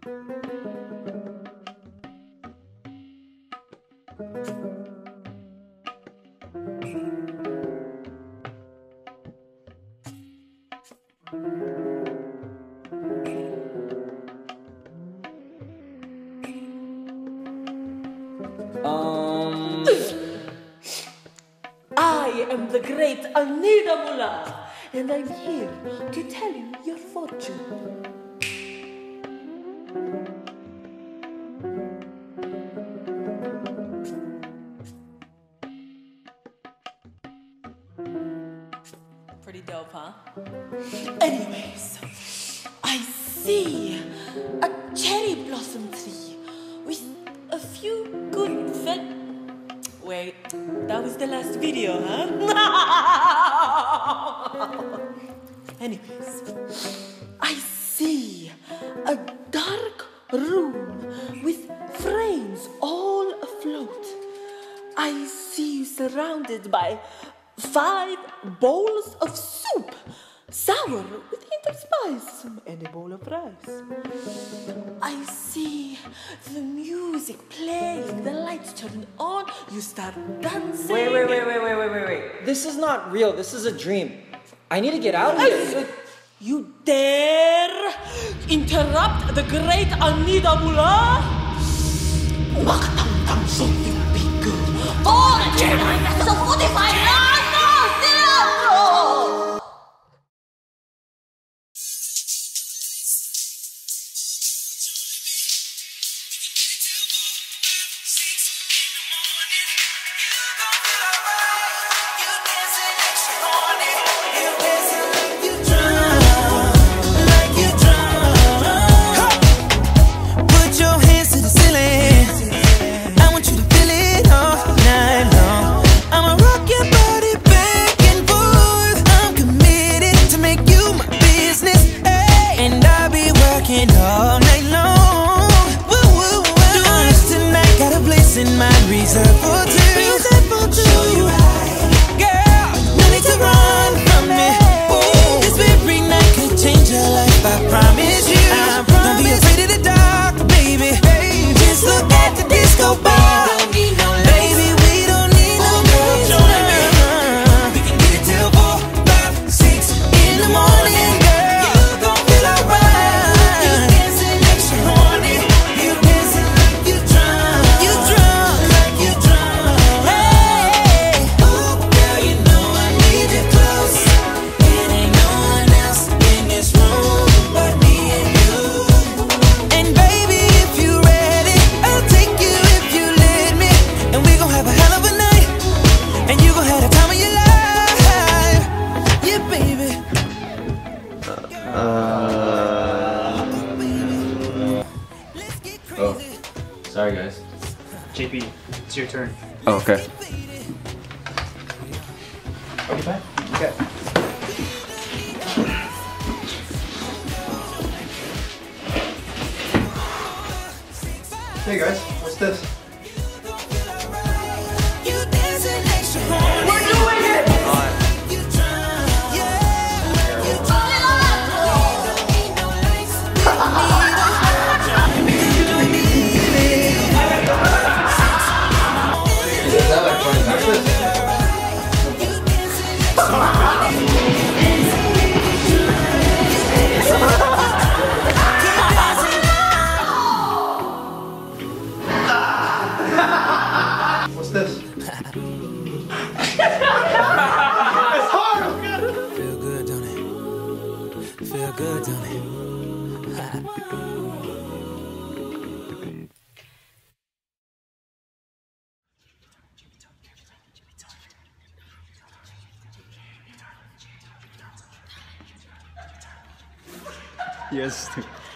I am the great Anida Mullah, and I'm here to tell you your fortune. Pretty dope, huh? Anyways, I see a cherry blossom tree with a few good Wait, that was the last video, huh? Anyways, I see a dark room with frames all afloat. I see you surrounded by 5 bowls of soup, sour with hint of spice, and a bowl of rice. I see the music playing, the lights turn on, you start dancing. Wait. This is not real. This is a dream. I need to get out of here. You dare interrupt the great Anida Mullah? Makatang so you be good. For the generous of 45 Sorry, guys. JP, it's your turn. Oh, okay. Okay, bye. Okay. Hey guys, what's this? We're doing it! What's this? Feel good, don't it? Feel good, don't it? Yes.